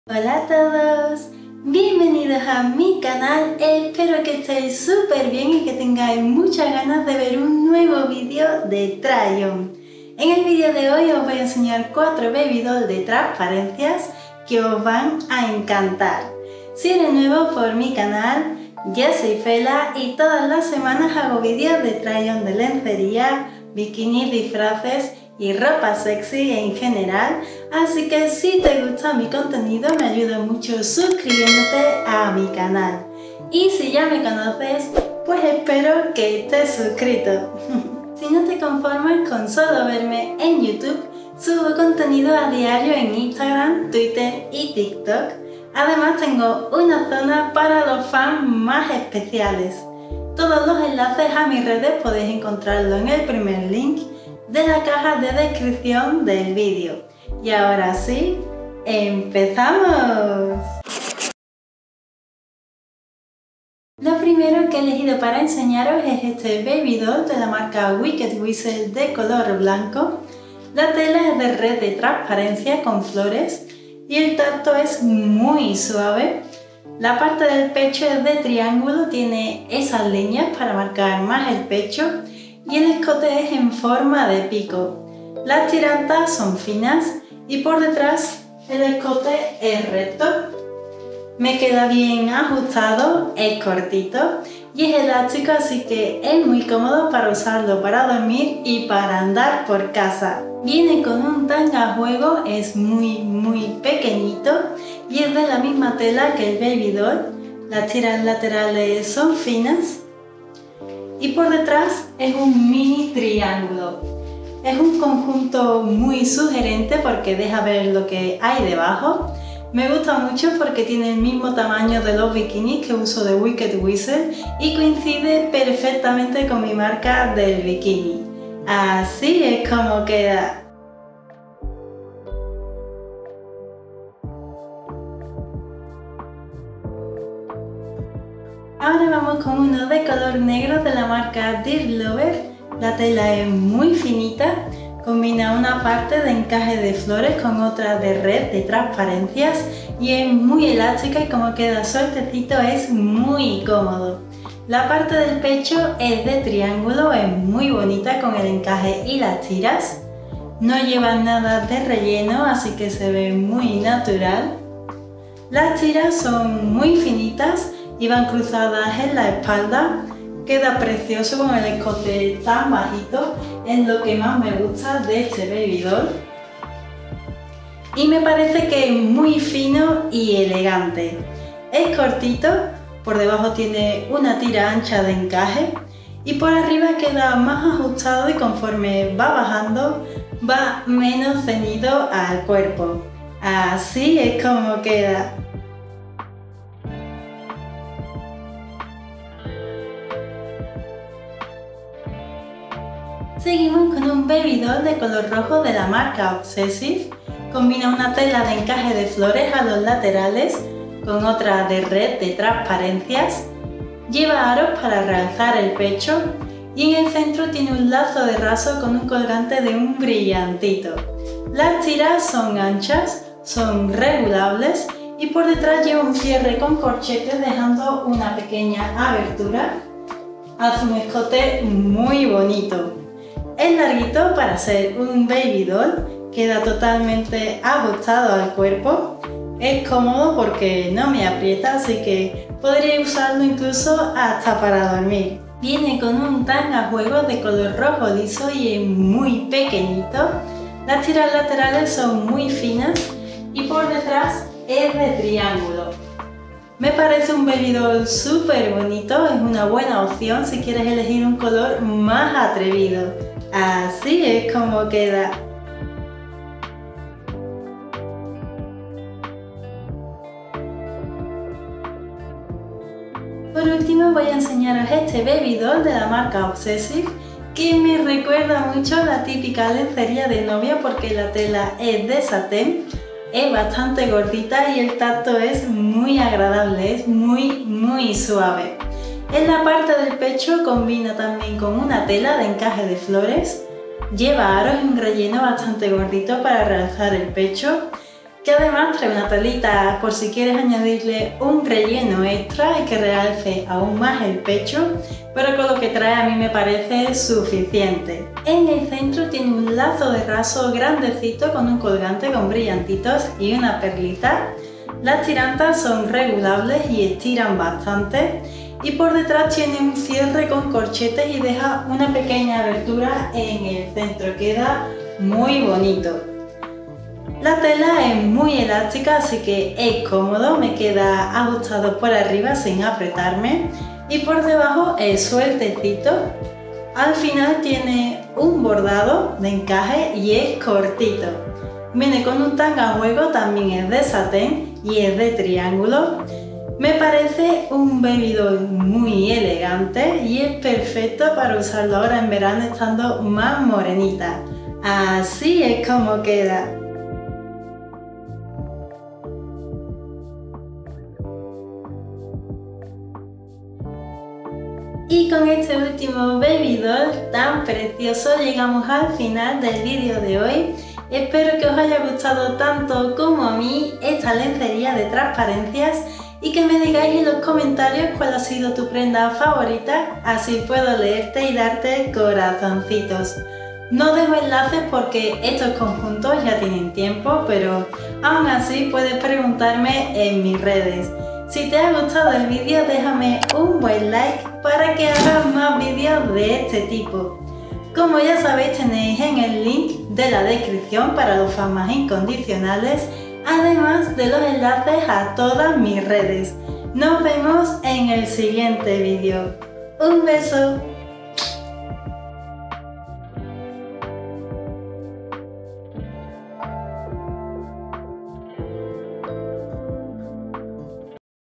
Hola a todos, bienvenidos a mi canal, espero que estéis súper bien y que tengáis muchas ganas de ver un nuevo vídeo de try-on. En el vídeo de hoy os voy a enseñar 4 baby doll de transparencias que os van a encantar. Si eres nuevo por mi canal, yo soy Fela y todas las semanas hago vídeos de try-on de lencería, bikinis, disfraces y ropa sexy en general, así que si te gusta mi contenido me ayuda mucho suscribiéndote a mi canal. Y si ya me conoces, pues espero que estés suscrito. Si no te conformas con solo verme en YouTube, subo contenido a diario en Instagram, Twitter y TikTok. Además tengo una zona para los fans más especiales. Todos los enlaces a mis redes podéis encontrarlo en el primer link de la caja de descripción del vídeo. Y ahora sí, ¡empezamos! Lo primero que he elegido para enseñaros es este baby doll de la marca Wicked Whistle de color blanco. La tela es de red de transparencia con flores y el tacto es muy suave. La parte del pecho es de triángulo, tiene esas líneas para marcar más el pecho y el escote es en forma de pico. Las tirantas son finas y por detrás el escote es recto. Me queda bien ajustado, es cortito y es elástico, así que es muy cómodo para usarlo para dormir y para andar por casa. Viene con un tanga a juego, es muy pequeñito y es de la misma tela que el baby doll. Las tiras laterales son finas y por detrás es un mini triángulo. Es un conjunto muy sugerente porque deja ver lo que hay debajo. Me gusta mucho porque tiene el mismo tamaño de los bikinis que uso de Wicked Whistle y coincide perfectamente con mi marca del bikini. Así es como queda. Ahora vamos con uno de color negro de la marca Dear Lover. La tela es muy finita, combina una parte de encaje de flores con otra de red de transparencias y es muy elástica y como queda sueltecito es muy cómodo. La parte del pecho es de triángulo, es muy bonita con el encaje y las tiras. No lleva nada de relleno, así que se ve muy natural. Las tiras son muy finitas y van cruzadas en la espalda. Queda precioso con el escote tan bajito, es lo que más me gusta de este baby doll. Y me parece que es muy fino y elegante. Es cortito, por debajo tiene una tira ancha de encaje y por arriba queda más ajustado y conforme va bajando va menos ceñido al cuerpo. Así es como queda. Seguimos con un baby doll de color rojo de la marca Obsessive. Combina una tela de encaje de flores a los laterales con otra de red de transparencias. Lleva aros para realzar el pecho y en el centro tiene un lazo de raso con un colgante de un brillantito. Las tiras son anchas, son regulables y por detrás lleva un cierre con corchete dejando una pequeña abertura. Hace un escote muy bonito. Es larguito para ser un baby doll, queda totalmente ajustado al cuerpo, es cómodo porque no me aprieta, así que podría usarlo incluso hasta para dormir. Viene con un tanga a juego de color rojo liso y es muy pequeñito. Las tiras laterales son muy finas y por detrás es de triángulo. Me parece un baby doll súper bonito, es una buena opción si quieres elegir un color más atrevido. Así es como queda. Por último voy a enseñaros este baby doll de la marca Obsessive que me recuerda mucho a la típica lencería de novia porque la tela es de satén. Es bastante gordita y el tacto es muy agradable, es muy suave. En la parte del pecho combina también con una tela de encaje de flores. Lleva aros y un relleno bastante gordito para realzar el pecho. que además trae una telita por si quieres añadirle un relleno extra y que realce aún más el pecho, pero con lo que trae a mí me parece suficiente. En el centro tiene un lazo de raso grandecito con un colgante con brillantitos y una perlita. Las tirantas son regulables y estiran bastante, y por detrás tiene un cierre con corchetes y deja una pequeña abertura en el centro, queda muy bonito. La tela es muy elástica, así que es cómodo, me queda ajustado por arriba sin apretarme y por debajo es sueltecito. Al final tiene un bordado de encaje y es cortito. Viene con un tangajuego, también es de satén y es de triángulo. Me parece un baby doll muy elegante y es perfecto para usarlo ahora en verano estando más morenita. Así es como queda. Y con este último baby doll tan precioso llegamos al final del vídeo de hoy. Espero que os haya gustado tanto como a mí esta lencería de transparencias y que me digáis en los comentarios cuál ha sido tu prenda favorita, así puedo leerte y darte corazoncitos. No dejo enlaces porque estos conjuntos ya tienen tiempo, pero aún así puedes preguntarme en mis redes. Si te ha gustado el vídeo, déjame un buen like para que haga más vídeos de este tipo. Como ya sabéis, tenéis en el link de la descripción para los fans más incondicionales, además de los enlaces a todas mis redes. Nos vemos en el siguiente vídeo. ¡Un beso!